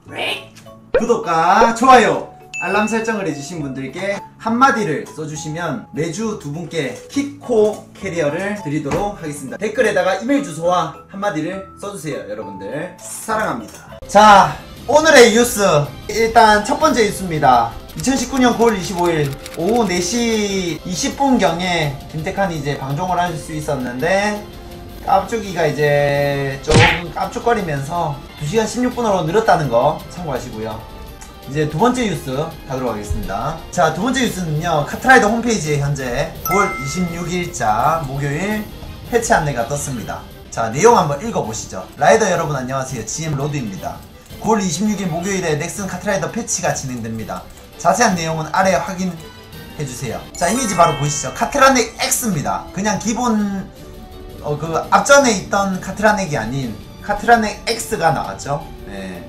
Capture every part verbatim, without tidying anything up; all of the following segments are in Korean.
구독과 좋아요 알람 설정을 해주신 분들께 한마디를 써주시면 매주 두 분께 키코 캐리어를 드리도록 하겠습니다. 댓글에다가 이메일 주소와 한마디를 써주세요. 여러분들 사랑합니다. 자, 오늘의 뉴스 일단 첫 번째 뉴스입니다. 이천십구 년 구월 이십오일 오후 네 시 이십 분경에 김태칸이 이제 방종을 할 수 있었는데 깝죽이가 이제 조금 깝죽거리면서 두 시간 십육 분으로 늘었다는 거 참고하시고요. 이제 두 번째 뉴스 가도록 하겠습니다. 자, 두 번째 뉴스는요, 카트라이더 홈페이지에 현재 구월 이십육일자 목요일 패치 안내가 떴습니다. 자, 내용 한번 읽어보시죠. 라이더 여러분 안녕하세요. 지엠 로드입니다. 구월 이십육일 목요일에 넥슨 카트라이더 패치가 진행됩니다. 자세한 내용은 아래 확인해주세요. 자, 이미지 바로 보시죠. 카트라넥 X입니다. 그냥 기본 어, 그 앞전에 있던 카트라넥이 아닌 카트라넥 X가 나왔죠. 네.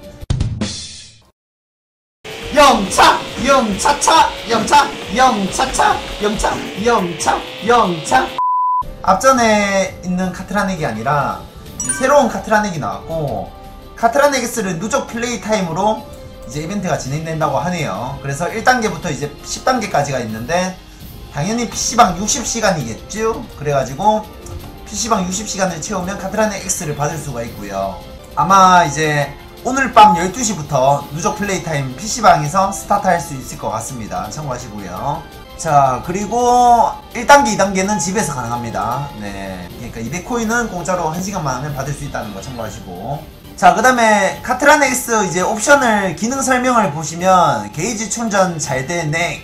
영차! 영차차! 영차! 영차차! 영차! 영차! 영차! 앞전에 있는 카트라넥이 아니라 새로운 카트라넥이 나왔고, 카트라넥 X를 누적 플레이 타임으로 이제 이벤트가 진행된다고 하네요. 그래서 일 단계부터 이제 십 단계까지가 있는데 당연히 피씨방 육십 시간이겠죠? 그래가지고 피씨방 육십 시간을 채우면 카트라넥 X를 받을 수가 있고요. 아마 이제 오늘 밤 열두 시부터 누적 플레이 타임 피씨방에서 스타트 할 수 있을 것 같습니다. 참고하시고요. 자, 그리고 일 단계, 이 단계는 집에서 가능합니다. 네. 그러니까 이백 코인은 공짜로 한 시간만 하면 받을 수 있다는 거 참고하시고. 자, 그 다음에 카트라넥 X 이제 옵션을, 기능 설명을 보시면 게이지 충전 잘 되네.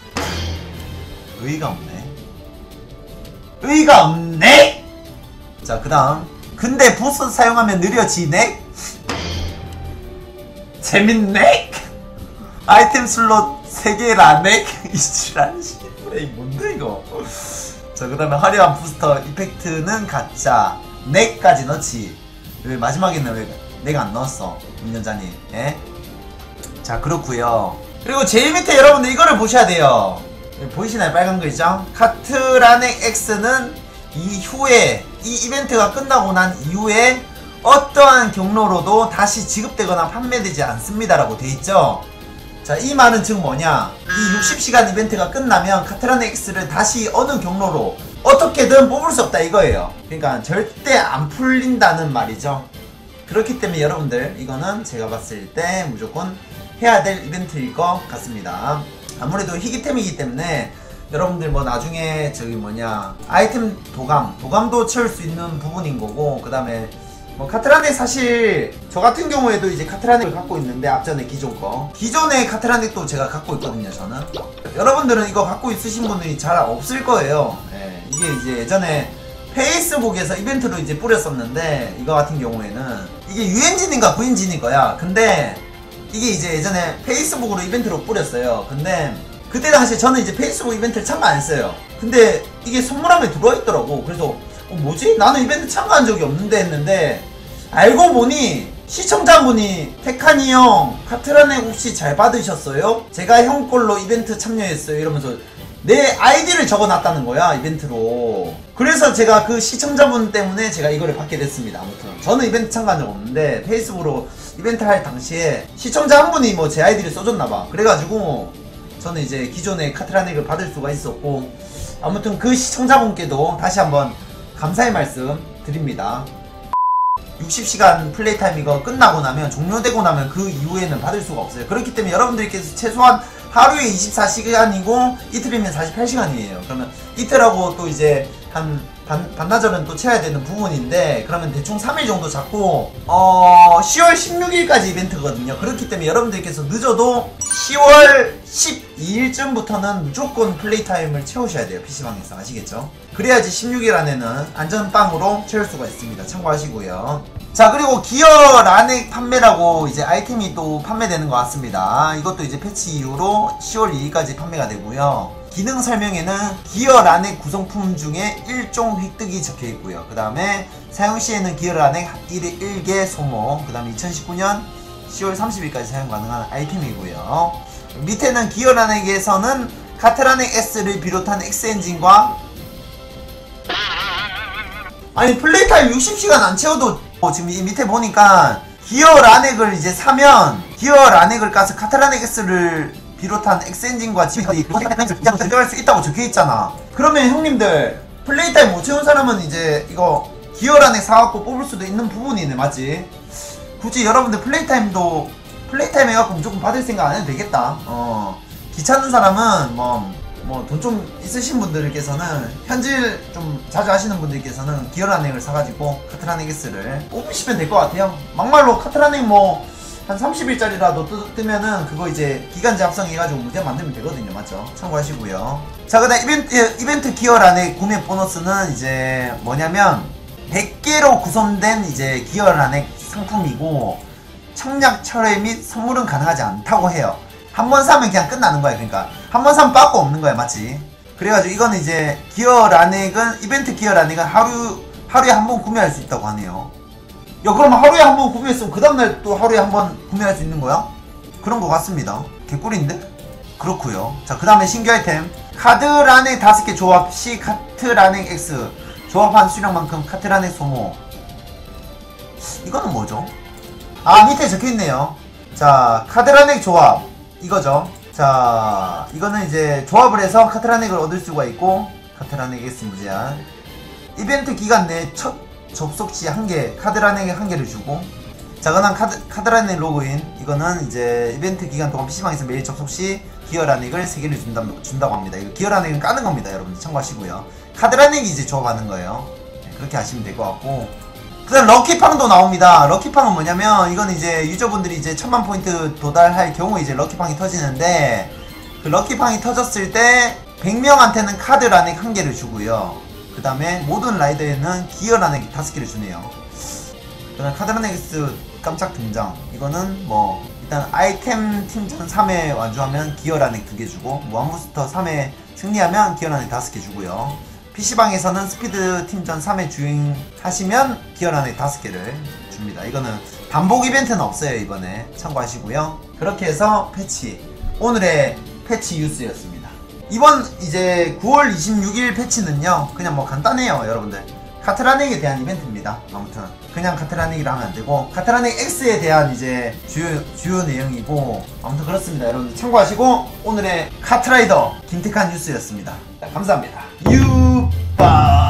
의의가 없네. 의의가 없네! 자, 그 다음. 근데 부스 사용하면 느려지네? 재밌네? 아이템 슬롯 세 개라네? 이지랄 씨부레이 뭔데 이거? 자, 그 다음에 화려한 부스터 이펙트는 가짜. 넥까지 넣지. 왜 마지막에는 왜 내가 안 넣었어? 운전자님. 예? 자, 그렇구요. 그리고 제일 밑에 여러분들 이거를 보셔야 돼요. 보이시나요? 빨간 거 있죠? 카트라넥 X는 이후에, 이 이벤트가 끝나고 난 이후에 어떠한 경로로도 다시 지급되거나 판매되지 않습니다 라고 돼있죠. 자, 이 말은 즉 뭐냐, 이 육십 시간 이벤트가 끝나면 카트라넥 X를 다시 어느 경로로 어떻게든 뽑을 수 없다 이거예요. 그러니까 절대 안 풀린다는 말이죠. 그렇기 때문에 여러분들 이거는 제가 봤을 때 무조건 해야 될 이벤트일 것 같습니다. 아무래도 희귀템이기 때문에 여러분들 뭐 나중에 저기 뭐냐 아이템 도감 도감도 채울 수 있는 부분인 거고, 그 다음에 뭐 카트라넥 사실 저 같은 경우에도 이제 카트라넥을 갖고 있는데 앞전에 기존 거 기존의 카트라넥도 제가 갖고 있거든요. 저는 여러분들은 이거 갖고 있으신 분들이 잘 없을 거예요. 예, 이게 이제 예전에 페이스북에서 이벤트로 이제 뿌렸었는데, 이거 같은 경우에는 이게 유엔진인가 구엔진인 거야. 근데 이게 이제 예전에 페이스북으로 이벤트로 뿌렸어요. 근데 그때 당시에 저는 이제 페이스북 이벤트를 참가 안 했어요. 근데 이게 선물함에 들어와 있더라고. 그래서 어, 뭐지? 나는 이벤트 참가한 적이 없는데 했는데, 알고 보니 시청자분이 태칸이 형 카트라넥 혹시 잘 받으셨어요? 제가 형 걸로 이벤트 참여했어요 이러면서 내 아이디를 적어놨다는 거야, 이벤트로. 그래서 제가 그 시청자분 때문에 제가 이거를 받게 됐습니다. 아무튼 저는 이벤트 참가한 적 없는데 페이스북으로 이벤트 할 당시에 시청자 한 분이 뭐 제 아이디를 써줬나봐. 그래가지고 저는 이제 기존의 카트라넥을 받을 수가 있었고, 아무튼 그 시청자분께도 다시 한번 감사의 말씀 드립니다. 육십 시간 플레이 타임 이거 끝나고 나면, 종료되고 나면 그 이후에는 받을 수가 없어요. 그렇기 때문에 여러분들께서 최소한 하루에 이십사 시간이고 이틀이면 사십팔 시간이에요. 그러면 이틀하고 또 이제 한 반, 반나절은 또 채워야 되는 부분인데, 그러면 대충 삼 일 정도 잡고 어 시월 십육일까지 이벤트거든요. 그렇기 때문에 여러분들께서 늦어도 시월 십이일쯤부터는 무조건 플레이 타임을 채우셔야 돼요. 피씨방에서. 아시겠죠? 그래야지 십육일 안에는 안전빵으로 채울 수가 있습니다. 참고하시고요. 자, 그리고 기어 라넥 판매라고 이제 아이템이 또 판매되는 것 같습니다. 이것도 이제 패치 이후로 시월 이일까지 판매가 되고요. 기능 설명에는 기어 라넥 구성품 중에 일종 획득이 적혀 있고요. 그 다음에 사용 시에는 기어 라넥 일 개 소모, 그 다음에 이천십구 년 시월 삼십일까지 사용 가능한 아이템이고요. 밑에는 기어 라넥에서는 카트라넥 S를 비롯한 X엔진과, 아니 플레이타임 육십 시간 안 채워도 어, 지금 이 밑에 보니까 기어 라넥을 이제 사면 기어 라넥을 까서 카트라넥 S를 비롯한 엑스엔진과 지휘까지 들어갈 수 있다고 적혀있잖아. 그러면 형님들 플레이타임 못 채운 사람은 이제 이거 기어 라넥 사갖고 뽑을 수도 있는 부분이네. 맞지? 굳이 여러분들 플레이타임도 플레이타임 해갖고 무조건 받을 생각 안 해도 되겠다. 어 귀찮은 사람은 뭐 뭐 돈 좀 있으신 분들께서는 현질 좀 자주 하시는 분들께서는 기어 라넥을 사가지고 카트라넥 S를 뽑으시면 될 것 같아요. 막말로 카트라넥 뭐 한 삼십 일짜리라도 뜨, 뜨면은 그거 이제 기간제 합성해가지고 무제 만들면 되거든요. 맞죠? 참고하시고요. 자, 그 다음 이벤트, 이벤트 기어 라넥 구매 보너스는 이제 뭐냐면 백 개로 구성된 이제 기어 라넥 상품이고 청약 철회 및 선물은 가능하지 않다고 해요. 한 번 사면 그냥 끝나는 거야. 그러니까 한 번 사면 빠꾸 없는 거야. 맞지? 그래가지고 이거는 이제 기어 라넥은 이벤트 기어 라넥은 하루 하루에 한 번 구매할 수 있다고 하네요. 야, 그럼 하루에 한 번 구매했으면 그 다음날 또 하루에 한 번 구매할 수 있는 거야? 그런 거 같습니다. 개꿀인데? 그렇구요. 자, 그 다음에 신규 아이템 카드 라넥 다섯 개 조합 시 카트 라넥 X 조합한 수량만큼 카트 라넥 소모. 이거는 뭐죠? 아, 밑에 적혀있네요. 자, 카드 라넥 조합 이거죠. 자, 이거는 이제 조합을 해서 카트 라넥을 얻을 수가 있고 카트 라넥 X 무제한 이벤트 기간 내 첫 접속 시 한 개, 카드 라넥에 한 개를 주고. 자, 그다음 카드, 카드 라넥 로그인. 이거는 이제 이벤트 기간 동안 피시방에서 매일 접속 시 기어 라넥을 세 개를 준다, 준다고 합니다. 이거 기어 라넥은 까는 겁니다. 여러분들 참고하시고요. 카드 라넥이 이제 조합하는 거예요. 네, 그렇게 하시면 될 것 같고. 그 다음 럭키팡도 나옵니다. 럭키팡은 뭐냐면 이건 이제 유저분들이 이제 천만 포인트 도달할 경우 이제 럭키팡이 터지는데 그 럭키팡이 터졌을 때 백 명한테는 카드 라넥 한 개를 주고요. 그 다음에 모든 라이더에는 기어 라넥 다섯 개를 주네요. 그 다음 카드 라넥 X 깜짝 등장. 이거는 뭐 일단 아이템 팀전 삼 회 완주하면 기어 라넥 두 개 주고 무한부스터 삼 회 승리하면 기어 라넥 다섯 개 주고요. 피시방에서는 스피드 팀전 삼 회 주행하시면 기어 라넥 다섯 개를 줍니다. 이거는 반복 이벤트는 없어요. 이번에 참고하시고요. 그렇게 해서 패치, 오늘의 패치 뉴스였습니다. 이번 이제 구월 이십육일 패치는요 그냥 뭐 간단해요. 여러분들 카트라넥에 대한 이벤트입니다. 아무튼 그냥 카트라넥이라 하면 안되고 카트라넥 X에 대한 이제 주요, 주요 내용이고 아무튼 그렇습니다. 여러분들 참고하시고 오늘의 카트라이더 김태칸 뉴스였습니다. 자, 감사합니다. 유바